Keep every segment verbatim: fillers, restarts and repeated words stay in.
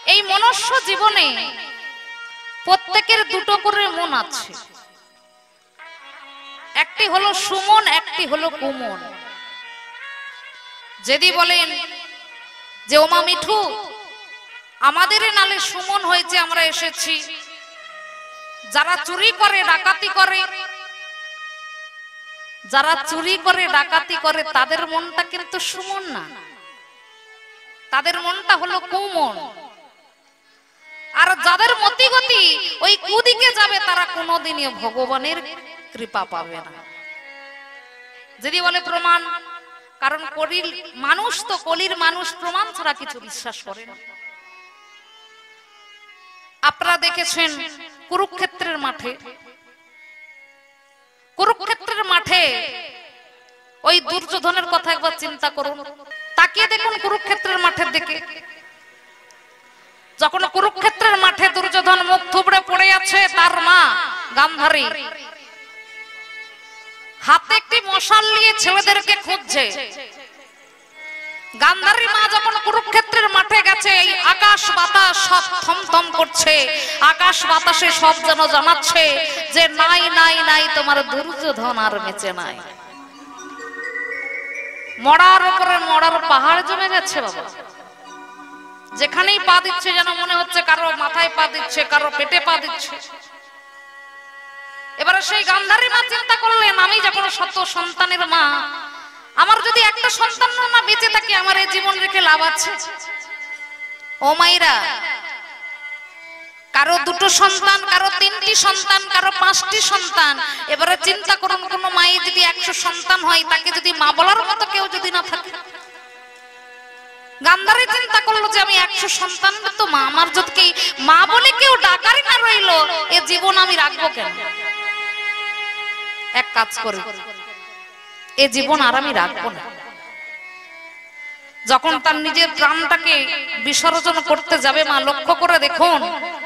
এই মনুষ্য জীবনে প্রত্যেকের দুটো করে মন আছে, একটি হলো সুমন, একটি হলো কুমন। যদি বলেন যে ওমা মিঠু, আমাদের নালে সুমন হয়েছে, আমরা এসেছি, যারা চুরি করে ডাকাতি করে, যারা চুরি করে ডাকাতি করে তাদের মনটা কিন্তু সুমন না, তাদের মনটা হলো কুমন। আর যাদের মতিগতি ওই কুদিকে যাবে তারা কোনোদিনই ভগবানের কৃপা পাবে না। যদি বলে প্রমাণ, কারণ কলির মানুষ তো কলির মানুষ প্রমাণ ছাড়া কিছু বিশ্বাস করে না। আপনারা দেখেছেন কুরুক্ষেত্রের মাঠে, কুরুক্ষেত্রের মাঠে ওই দুর্যোধনের কথা একবার চিন্তা করুন, তাকিয়ে দেখুন কুরুক্ষেত্রের মাঠের দিকে। যখন কুরুক্ষেত্রের মাঠে দুর্যোধন মুখ থুবড়ে পড়ে আছে, তার মা গান্ধারী হাতে একটি মশাল নিয়ে ছেলেদেরকে খুঁজছে। গান্ধারী মা যখন কুরুক্ষেত্রের মাঠে গেছে, এই আকাশ বাতাস সব থমথম করছে, আকাশ বাতাসে সব যেন জানাচ্ছে যে নাই নাই নাই, তোমার দুর্যোধন আর বেঁচে নাই। মরার উপরে মরার পাহাড় জমে গেছে বাবা। যেখানেই পা দিচ্ছে যেন মনে হচ্ছে কারো মাথায় পা দিচ্ছে, কারো পেটে পা দিচ্ছে। এবারে সেই গান্ধারী মা চিন্তা করলেন, আমি যখন শত সন্তানের মা, আমার যদি একটা সন্তান না বেঁচে থাকে, আমার এই জীবন রেখে লাভ আছে? ও মাইরা, কারো দুটো সন্তান, কারো তিনটি সন্তান, কারো পাঁচটি সন্তান। এবারে চিন্তা করুন, কোন মায়ের যদি একশো সন্তান হয়, তাকে যদি মা বলার মতো কেউ যদি না থাকে। গান্ধারী চিন্তা করলো যে আমি একশো সন্তান তো মা, আমার যদি মা বলে কেউ ডাকারই না রইলো, এ জীবন আমি রাখবো কেন? এক কাজ করি, এ জীবন আর আমি রাখবো না। যখন তার নিজের প্রাণটাকে বিসর্জন করতে যাবে, মা লক্ষ্য করে দেখুন,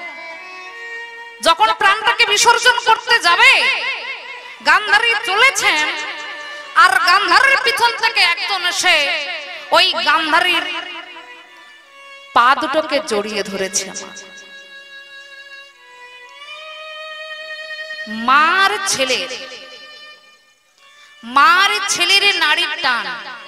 যখন প্রাণটাকে বিসর্জন করতে যাবে, গান্ধারী চলেছেন, আর গান্ধারীর পিছন থেকে একজন এসে ওই গান্ধারীর পা দুটোকে জড়িয়ে ধরেছে। মার ছেলে, মার ছেলের নারীর টান।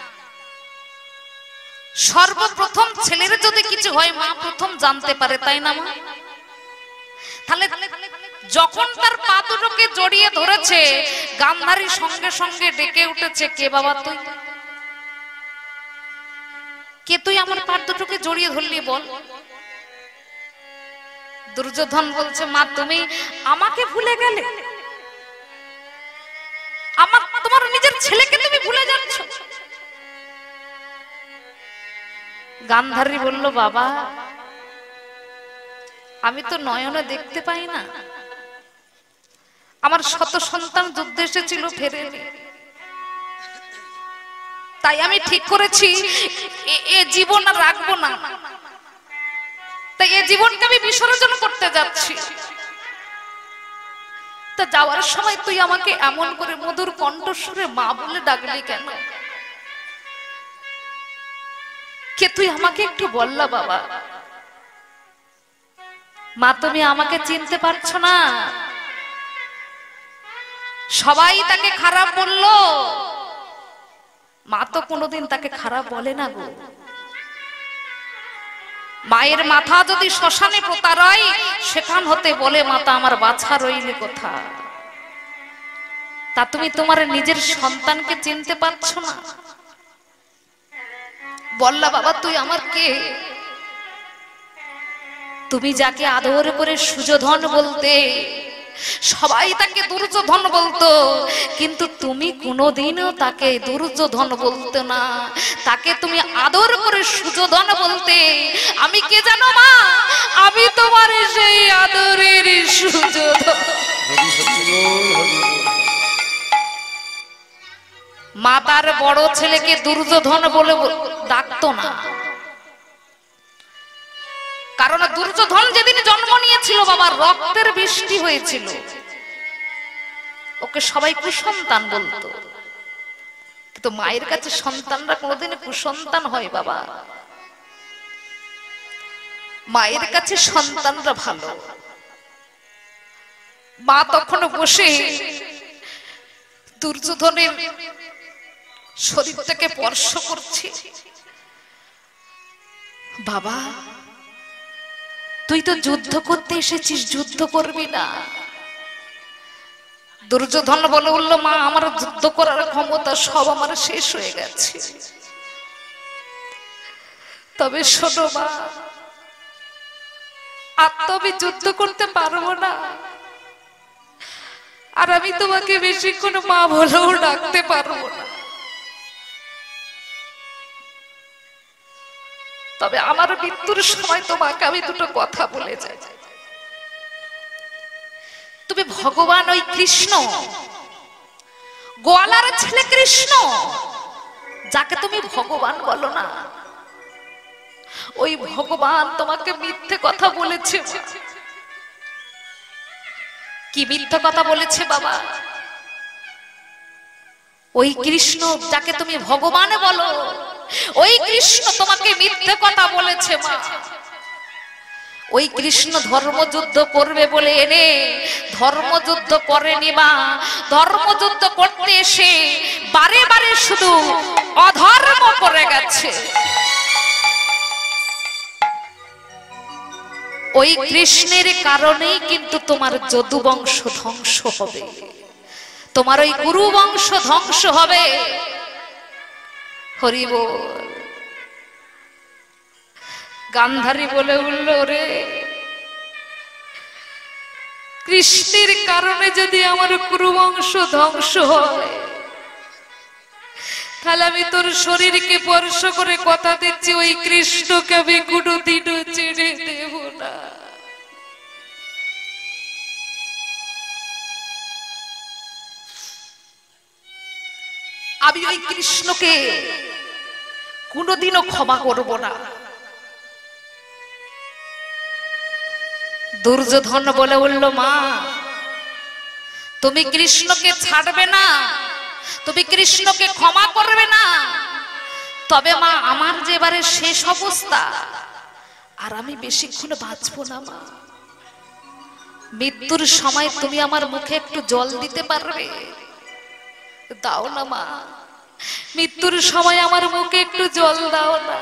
সর্বপ্রথম ছেলের যদি কিছু হয়, মা প্রথম জানতে পারে, তাই না মা? তাহলে যখন তার পা দুটোকে জড়িয়ে ধরেছে, গান্ধারী সঙ্গে সঙ্গে ডেকে উঠেছে, কে বাবা তুই? কে তুই আমার পা দুটোকে জড়িয়ে ধরলি বল? দুর্যোধন বলছে, মা তুমি আমাকে ভুলে গেলে? আমার তোমার নিজের ছেলেকে তুমি ভুলে যাচ্ছ? গান্ধারী বলল, বাবা আমি তো নয়নে দেখতে পাই না, আমার শত সন্তান যুদ্ধে এসেছিল, ফেরেনি, তাই আমি ঠিক করেছি এ জীবন আর রাখবো না, তাই এ জীবনকে আমি বিসর্জন করতে যাচ্ছি। তা যাওয়ার সময় তুই আমাকে এমন করে মধুর কণ্ঠস্বরে মা বলে ডাকলি কেন? কে তুই আমাকে একটু বললা বাবা? মা তুমি আমাকে চিনতে পারছো না? সবাই তাকে খারাপ বললো, মা তো কোনোদিন তাকে খারাপ বলে না গো। মায়ের মাথা যদি শ্মশানে প্রতারয়, সেখান হতে বলে, মাতা আমার বাছা রইলে কোথা? তা তুমি তোমার নিজের সন্তানকে চিনতে পারছো না? বললা বাবা তুই আমার কে? তুমি যাকে আদর করে সুযোধন বলতে, সবাই তাকে দুর্যোধন বলতো, কিন্তু তুমি কোনোদিনও তাকে দুর্যোধন বলতে না, তাকে তুমি আদর করে সুযোধন বলতে। আমি কে জানো মা? আমি তোমার সেই আদরের সুযোধন। মা তার বড় ছেলেকে দুর্যোধন বলে ডাকতো না, কারণ দুর্যোধন যেদিন জন্ম নিয়েছিল বাবা, রক্তের বৃষ্টি হয়েছিল, ওকে সবাই কুসন্তান বলতো। কিন্তু মায়ের কাছে সন্তানরা কোনোদিন কুসন্তান হয় বাবা? মায়ের কাছে সন্তানরা ভালো। মা তখন বসে দুর্যোধনের শরীরটাকে স্পর্শ করছে। বাবা, তুই তো যুদ্ধ করতে এসেছিস, যুদ্ধ করবি না? দুর্যোধন বলে উঠল, মা, আমার যুদ্ধ করার ক্ষমতা সব আমার শেষ হয়ে গেছে। তবে শোনো মা, আর তো আমি যুদ্ধ করতে পারবো না, আর আমি তোমাকে বেশিক্ষণ মা বলেও ডাকতে পারবো না। তবে আমার মৃত্যুর সময় তোমাকে আমি দুটো কথা বলে যাই। তুমি ভগবান ওই কৃষ্ণ, গোয়ালার ছেলে কৃষ্ণ, যাকে তুমি ভগবান বলো না, ওই ভগবান তোমাকে মিথ্যে কথা বলেছে। কি মিথ্যে কথা বলেছে বাবা? ওই কৃষ্ণ যাকে তুমি ভগবান বলো, ওই কৃষ্ণ তোমাকে মিথ্যে কথা বলেছে মা। ওই কৃষ্ণ ধর্মযুদ্ধ করবে বলে এনে ধর্মযুদ্ধ করেনি মা। ধর্মযুদ্ধ করতে এসে বারে বারে শুধু অধর্ম করে গেছে। ওই কৃষ্ণের কারণেই কিন্তু তোমার যদু বংশ ধ্বংস হবে, তোমার ওই গুরু বংশ ধ্বংস হবে। হরি বল। গান্ধারী বলে উঠল, রে কৃষ্ণের কারণে যদি আমার গুরু বংশ ধ্বংস হয়, তাহলে আমি তোর শরীরকে স্পর্শ করে কথা দিচ্ছি, ওই কৃষ্ণকে আমি কোনোদিনও ছেড়ে দেব না। আমি ওই কৃষ্ণকে কোনোদিনও ক্ষমা করব না। দুর্যোধন বলে উঠল, মা, তুমি কৃষ্ণকে ছাড়বে না, তুমি কৃষ্ণকে ক্ষমা করবে না। তবে মা, আমার যে এবারে শেষ অবস্থা, আর আমি বেশিক্ষণ বাঁচবো না মা। মৃত্যুর সময় তুমি আমার মুখে একটু জল দিতে পারবে? দাও না মা, মৃত্যুর সময় আমার মুখে একটু জল দাও না।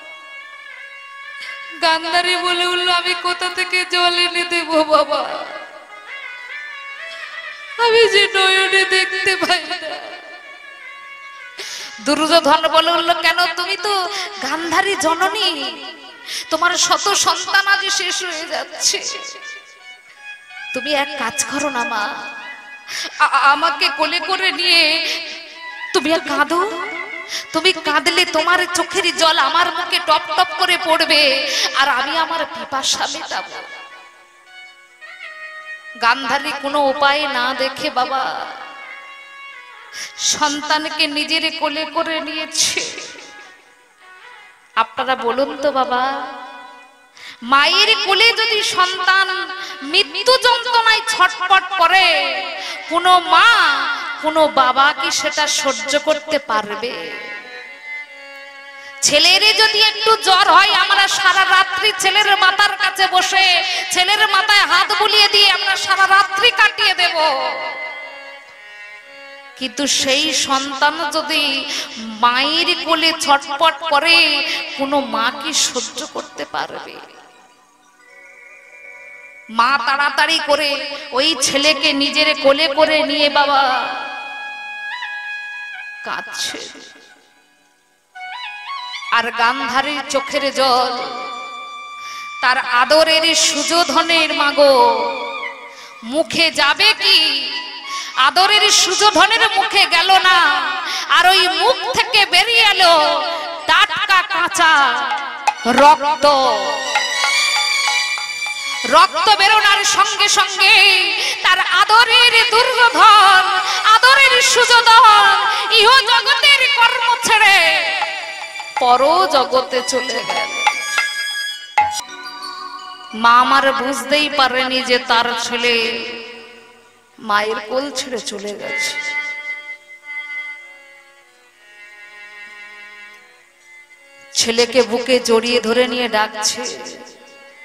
গান্ধারী বলে উঠল, আমি কোথা থেকে জল এনে দেবো বাবা, আমি যে নয়নে দেখতে পাই না। দুর্যোধন বলে উঠল, কেন? তুমি তো গান্ধারী জননী, তোমার শত সন্তান আজ শেষ হয়ে যাচ্ছে। তুমি এক কাজ করো না মা, আমাকে কোলে করে নিয়ে তুমি আর কাঁদো। তুমি কাঁদলে তোমার চোখের জল আমার মুখে টপ টপ করে পড়বে, আর আমি আমার পিপাসা মেটাবো। গান্ধারী কোনো উপায় না দেখে বাবা সন্তানকে নিজের কোলে করে নিয়েছে। আপনারা বলুন তো বাবা, মায়ের কোলে যদি সন্তান মৃত্যু যন্ত্রণায় ছটফট করে, কোনো মা কোনো বাবা কি সেটা সহ্য করতে পারবে? ছেলের যদি একটু জ্বর হয়, আমরা সারা রাত্রি ছেলের মাথার কাছে বসে ছেলের মাথায় হাত বুলিয়ে দিয়ে আমরা সারা রাত্রি কাটিয়ে দেব। কিন্তু সেই সন্তান যদি মায়ের কোলে ছটফট করে, কোনো মা কি সহ্য করতে পারবে? মা তাড়াতাড়ি করে ওই ছেলেকে নিজের কোলে করে নিয়ে বাবা কাঁদছে, আর গান্ধারীর চোখের জল তার আদরের সুযোধনের মাগো মুখে যাবে কি? আদরের সুযোধনের মুখে গেল না, আর ওই মুখ থেকে বেরিয়ে এলো টাটকা কাঁচা রক্ত। রক্ত বেরোনোর সঙ্গে সঙ্গে তার আদরের দুর্যোধন, আদরের সুযোধন ইহ জগতের কর্ম ছেড়ে পর জগতে চলে গেল। মা আমার বুঝতেই পারেনি যে তার ছেলে মায়ের কোল ছেড়ে চলে গেছে। ছেলেকে বুকে জড়িয়ে ধরে নিয়ে ডাকছে,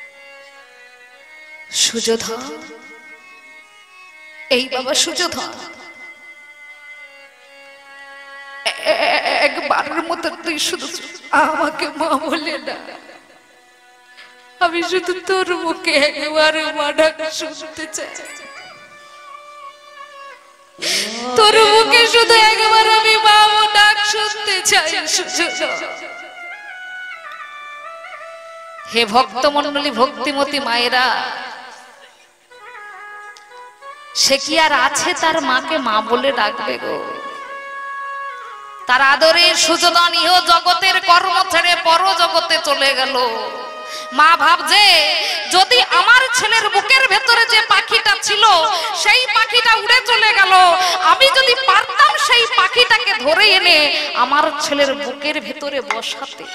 সুযোধন, এই বাবা সুযোধন, একবারের মতো তুই শুধু আমাকে মা বলে না, আমি শুধু তোর মুখে একবার মা ডাক শুনতে চাই, তোর মুখে শুধু একবার আমি মা ডাক শুনতে চাই সুযোধন। হে ভক্ত মন্ডলী, ভক্তিমতী মায়েরা, সে কি আর আছে তার মাকে মা বলে ডাকবে গো? তার আদরে সুযোধন ইহ জগতের কর্ম ছেড়ে পর জগতে চলে গেল। মা ভাবছে যদি আমার ছেলের বুকের ভেতরে যে পাখিটা ছিল সেই পাখিটা উড়ে চলে গেল, আমি যদি পারতাম সেই পাখিটাকে ধরে এনে আমার ছেলের বুকের ভেতরে বসাতে,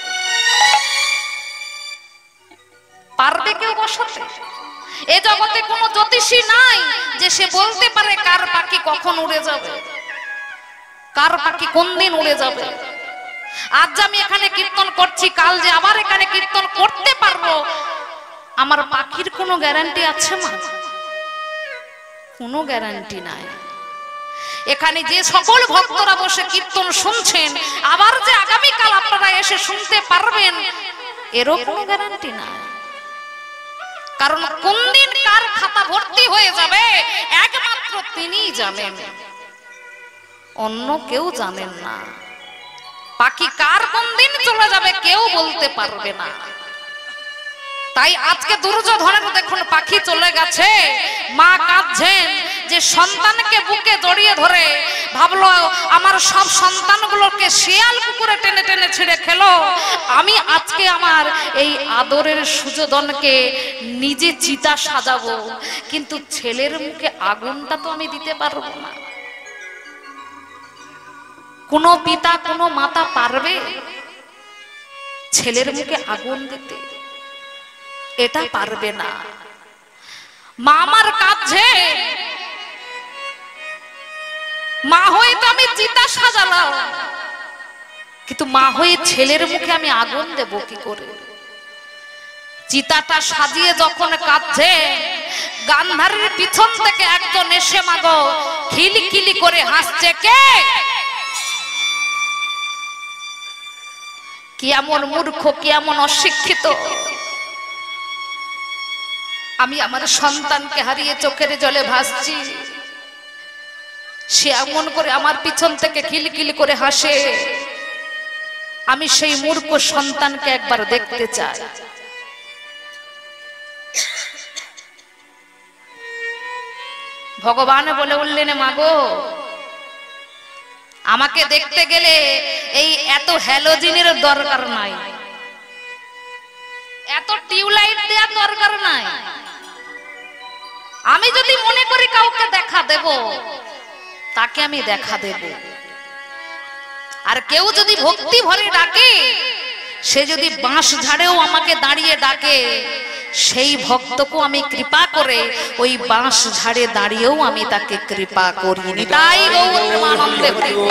পারবে কেউ বসাতে? এ জগতে কোনো জ্যোতিষী নাই যে সে বলতে পারে কার পাখি কখন উড়ে যাবে, কার পাখি কোন দিন উড়ে যাবে। আজ আমি এখানে কীর্তন করছি, কাল যে আবার এখানে কীর্তন করতে পারবো, আমার পাখির কোনো গ্যারান্টি আছে মা? কোনো গ্যারান্টি নাই। এখানে যে সকল ভক্তরা বসে কীর্তন শুনছেন, আবার যে আগামীকাল আপনারা এসে শুনতে পারবেন, এরও কোনো গ্যারান্টি নাই। কারণ কোন দিন কার খাতা ভর্তি হয়ে যাবে একমাত্র তিনিই জানেন, অন্য কেউ জানেন না। পাখি কার কোন দিন চলে যাবে কেউ বলতে পারবে না। তাই আজকে দুর্যোধনের দেখুন পাখি চলে গেছে, মা কাঁদছেন যে সন্তানকে বুকে জড়িয়ে ধরে ভাবলো আমার সব সন্তানগুলোকে শিয়াল কুকুরে টেনে টেনে ছিঁড়ে খেলো, আমি আজকে আমার এই আদরের সুযোধনকে নিজে চিতা সাজাবো, কিন্তু ছেলের মুখে আগুনটা তো আমি দিতে পারবো না। কোন পিতা কোন মাতা পারবে ছেলের মুখে আগুন দিতে? এটা পারবে না। মা আমার কাঁদছে, মা হয়ে তো আমি চিতা সাজালাম, কিন্তু মা হয়ে ছেলের মুখে আমি আগুন দেব কি করে? চিতাটা সাজিয়ে যখন কাঁদছে, গান্ধারীর পিছন থেকে একজন এসে মাগো খিলখিলি করে হাসছে। কে? কি এমন মূর্খ, কি এমন অশিক্ষিত! আমি আমার সন্তানকে হারিয়ে চোখের জলে ভাসছি, সে এমন করে আমার পিছন থেকে খিলখিলি করে হাসে। আমি সেই মূর্খ সন্তানকে একবার দেখতে চাই। ভগবান বলে উঠলেন, মাগো আমাকে দেখতে গেলে এই এত হ্যালোজিনের দরকার নাই, এত টিউবলাইট দেওয়ার দরকার নাই। আমি যদি মনে করি কাউকে দেখা দেব, তাকে আমি দেখা দেব। আর কেউ যদি ভক্তি ভরে ডাকে, সে যদি বাঁশ ঝাড়েও আমাকে দাঁড়িয়ে ডাকে, সেই ভক্তকে আমি কৃপা করে ওই বাঁশ ঝাড়ে দাঁড়িয়েও আমি তাকে কৃপা করি। তাই গৌরানন্দে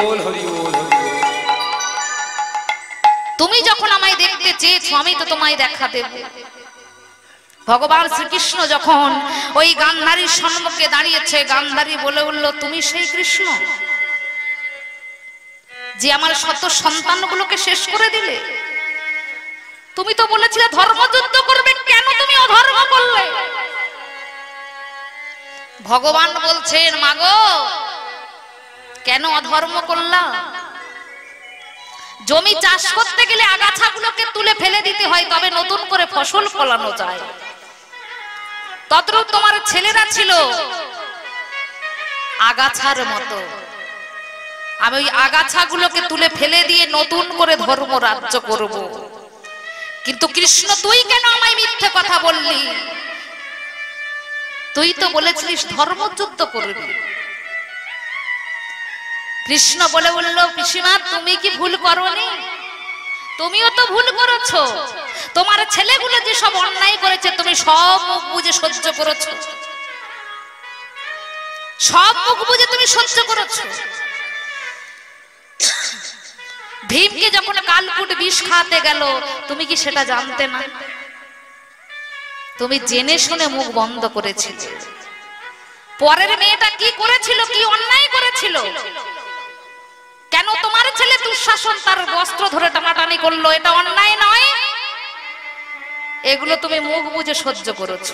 তুমি যখন আমায় দেখতে চেয়েছো, আমি তো তোমায় দেখা দেব। ভগবান শ্রীকৃষ্ণ যখন ওই গান্ধারীর সম্মুখে দাঁড়িয়েছে, গান্ধারী বলে উঠল, তুমি সেই কৃষ্ণ যে আমার শত সন্তানগুলোকে শেষ করে দিলে? তুমি তো বলেছিলে ধর্মযুদ্ধ করবে, কেন তুমি অধর্ম করলে? ভগবান বলছেন, মাগো কেন অধর্ম করলা? জমি চাষ করতে গেলে আগাছাগুলোকে তুলে ফেলে দিতে হয়, তবে নতুন করে ফসল ফলানো যায়। তদ্রূপ তোমার ছেলেরা ছিল আগাছার মতো। আমি ওই আগাছাগুলোকে তুলে ফেলে দিয়ে নতুন করে ধর্ম রাজ্য করব। কিন্তু কৃষ্ণ তুই কেন আমায় মিথ্যে কথা বললি? তুই তো বলেছিলিস ধর্মযুদ্ধ করবি। কৃষ্ণ বলে বলল, পিসিমা তুমি কি ভুল করোনি? তুমিও তো ভুল করেছো। তোমার ছেলেগুলো যে সব অন্যায় করেছে তুমি সব মুখ বুঝে সহ্য করেছো, সব মুখ বুঝে তুমি সহ্য করেছো। ভীমকে যখন কালকুট বিষ খাওয়াতে গেল, তুমি কি সেটা জানতে না? তুমি জেনে শুনে মুখ বন্ধ করেছিলে। পরের মেয়েটা কি করেছিল, কি অন্যায় করেছিল? কেন তোমার ছেলে দুঃশাসন তার বস্ত্র ধরে টানাটানি করলো? এটা অন্যায় নয়? এগুলো তুমি মুখ বুজে সহ্য করেছো।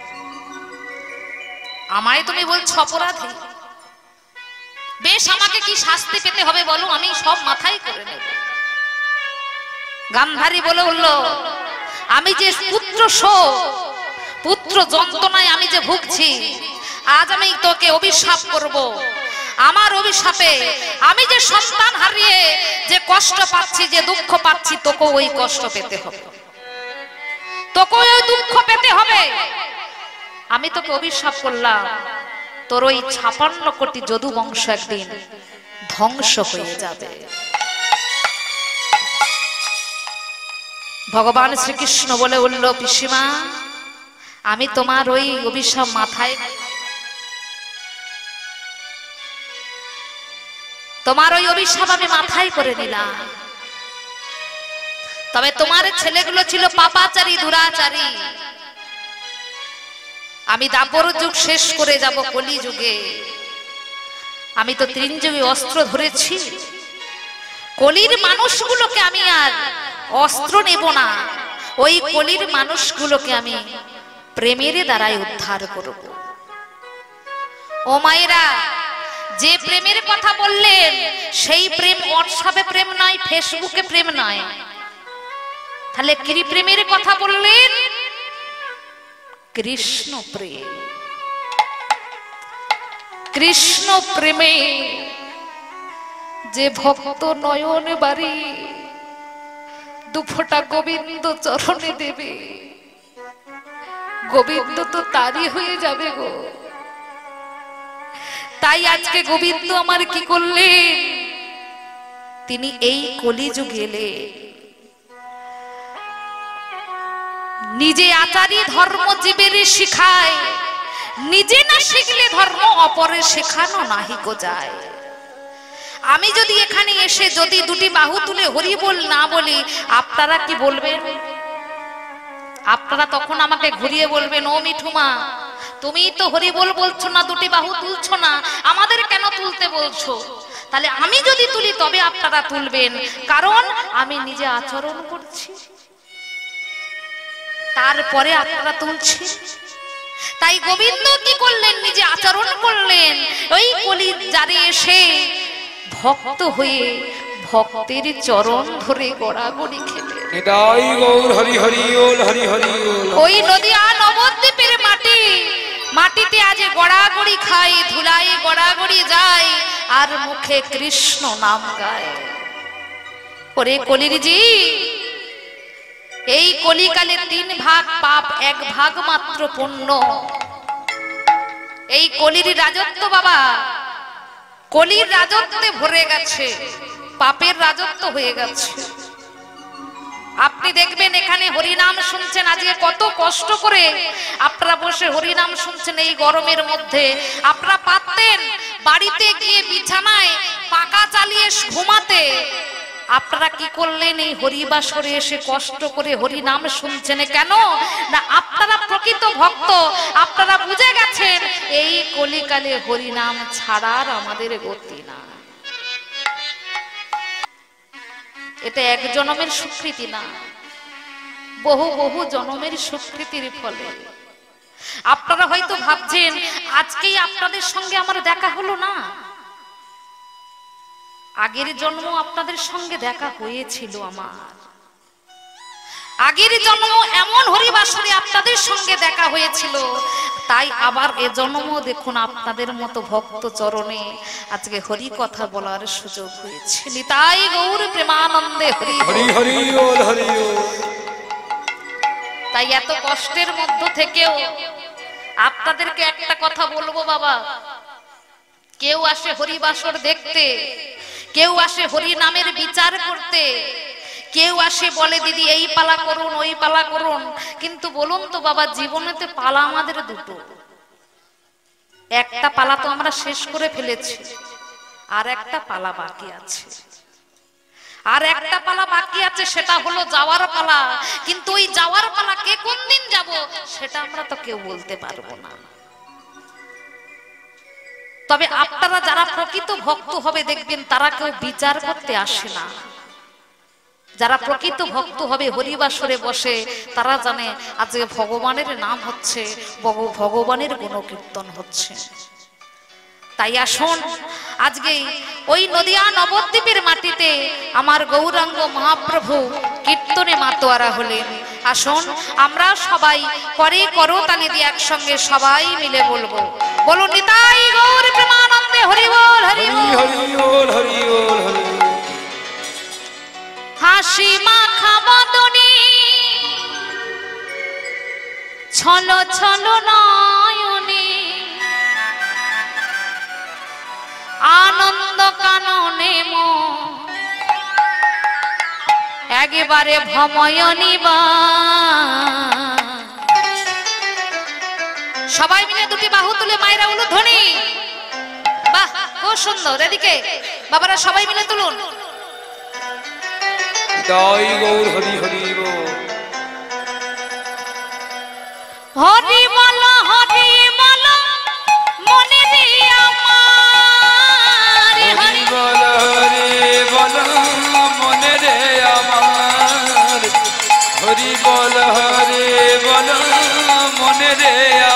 আমায় তুমি বলছো অপরাধী। বেশ, আমাকে কি শাস্তি পেতে হবে বলো, আমি সব মাথায় করে নেব। গান্ধারী বলে উঠলো, আমি যে পুত্র শোক, পুত্র যন্ত্রণায় আমি যে ভুগছি, আজ আমি তোকে অভিশাপ করব। আমার অভিশাপে আমি যে সন্তান হারিয়ে যে কষ্ট পাচ্ছি, যে দুঃখ পাচ্ছি, তোকে ওই কষ্ট পেতে হবে, তোকে ওই দুঃখ পেতে হবে। আমি তোকে অভিশাপ করলাম, তোর ওই ছাপান্ন কোটি যদু বংশ একদিন ধ্বংস হয়ে যাবে। ভগবান শ্রীকৃষ্ণ বলে উঠল, পিসিমা, আমি তোমার ওই অভিশাপ মাথায়, তোমার ওই অভিশাপ আমি মাথায় করে নিলাম। তবে তোমার ছেলেগুলো ছিল পাপাচারী, দুরাচারী। আমি দাপর যুগ শেষ করে যাব কলি যুগে। আমি তো তিন যুগে অস্ত্র ধরেছি, কলির মানুষগুলোকে আমি আর অস্ত্র নেব না, ওই কলির মানুষগুলোকে আমি প্রেমের দ্বারাই উদ্ধার করব। ও মায়েরা, যে প্রেমের কথা বললেন সেই প্রেম হোয়াটসঅ্যাপে প্রেম নয়, ফেসবুকে প্রেম নয়। তাহলে কি প্রেমের কথা বললেন? কৃষ্ণ প্রেম। কৃষ্ণ প্রেমে যে ভক্ত নয়ন বাড়ি দুফোটা গোবিন্দ চরণে দেবে, গোবিন্দ তো তারই হয়ে যাবে গো। তাই আজকে গোবিন্দ আমার কি করলেন? তিনি এই কলিযুগে এলেন, নিজে আচারী ধর্ম জীবের শিখায়, নিজে না শিখলে ধর্ম অপরে শেখানো নাহি গো যায়। আমি যদি এখানে এসে যদি দুটি বাহু তুলে হরি বল না বলি, আপনারা কি বলবেন? আপনারা তখন আমাকে ঘুরিয়ে বলবেন, ও মিঠুমা, তুমি তো হরি বল বলছো না, দুটি বাহু তুলছো না, আমাদের কেন তুলতে বলছো? তাহলে আমি যদি তুলি তবে আপনারা তুলবেন, কারণ আমি নিজে আচরণ করছি, তারপরে আপনারা তুলছেন। তাই গোবিন্দ কি করলেন? নিজে আচরণ করলেন। ওই কলি যারে এসে ভক্ত হয়ে ভক্তের চরণ ধরে গড়াগড়ি খেলেন। ওই নদিয়া নবদ্বীপের মাটি, মাটিতে আজ গড়াগড়ি খায়, ধুলায় গড়াগড়ি যায়, আর মুখে কৃষ্ণ নাম গায়। ওরে কলির জি, এই কলিকালে তিন ভাগ পাপ, এক ভাগ মাত্র পুণ্য। এই কলির রাজত্ব বাবা, কলির রাজত্বে ভরে গেছে, পাপের রাজত্ব হয়ে গেছে। আপনি দেখবেন এখানে হরিনাম শুনছেন, আজকে কত কষ্ট করে আপনারা বসে হরিনাম শুনছেন এই গরমের মধ্যে। আপনারা পারতেন বাড়িতে গিয়ে বিছানায় পাকা চালিয়ে ঘুমাতে, আপনারা কি করলেন? এই হরিবাসরে এসে কষ্ট করে হরি নাম শুনছেন কেন? না, আপনারা প্রকৃত ভক্ত, আপনারা বুঝে গেছেন এই কলিকালে হরি নাম ছাড়ার আমাদের গতি না। এটা এক জন্মের স্বীকৃতি না, বহু বহু জন্মের স্বীকৃতির ফলে। আপনারা হয়তো ভাবছেন আজকেই আপনাদের সঙ্গে আমার দেখা হলো না, আগের জন্ম আপনাদের সঙ্গে দেখা হয়েছিল আমার। আগের জন্ম এমন হরিবাসরে আপনাদের সঙ্গে দেখা হয়েছিল, তাই আবার এ জন্ম দেখুন আপনাদের মতো ভক্ত চরণে আজকে হরি কথা বলার সুযোগ হয়েছে। নিতাই গৌর প্রেমানন্দে হরি হরি হরি বল হরি বল। তাই এত কষ্টের মধ্য থেকেও আপনাদেরকে একটা কথা বলবো বাবা, কেউ আসে হরিবাসর দেখতে, কেউ আসে হরি নামের বিচার করতে, কেউ আসে বলে দিদি এই পালা করুন ওই পালা করুন, কিন্তু বলুন তো বাবা, জীবনেতে পালা আমাদের দুটো। একটা পালা তো আমরা শেষ করে ফেলেছি, আর একটা পালা বাকি আছে। আর একটা পালা বাকি আছে, সেটা হলো যাওয়ার পালা। কিন্তু ওই যাওয়ার পালা কে কোন দিন যাব সেটা আমরা তো কেউ বলতে পারবো না। তবে আপনারা যারা প্রকৃত ভক্ত হবে দেখবেন তারা কেউ বিচার করতে আসে না। যারা প্রকৃত ভক্ত হবে হরিবাসরে বসে তারা জানে আজকে ভগবানের নাম হচ্ছে, ভগবানের গুণকীর্তন হচ্ছে। তাই আসুন আজকে ওই নদিয়া নবদ্বীপের মাটিতে আমার গৌরাঙ্গ মহাপ্রভু কীর্তনে মাতোয়ারা হলেন। আসুন আমরা সবাই করে করতালি দিয়ে একসঙ্গে সবাই মিলে বলবো, বলো নিতাই গৌর প্রেমানন্দে হরি বল হরি বল হরি বল। হাসি মাখা বদনে ছলো ছলো নয়নে আনন্দ কাননে মন একেবারে ভময়নী বা। সবাই মিলে দুটি বাহু তুলে মায়েরা উলুধ্বনি। বাহ, খুব সুন্দর। এদিকে বাবারা সবাই মিলে তুলুন। জয় গৌর হরি হরি বল। হরি বল হরি বল মনে রে আমার, হরি বল হরি বল মনে রে আমার, হরি বল হরি বল মনে রে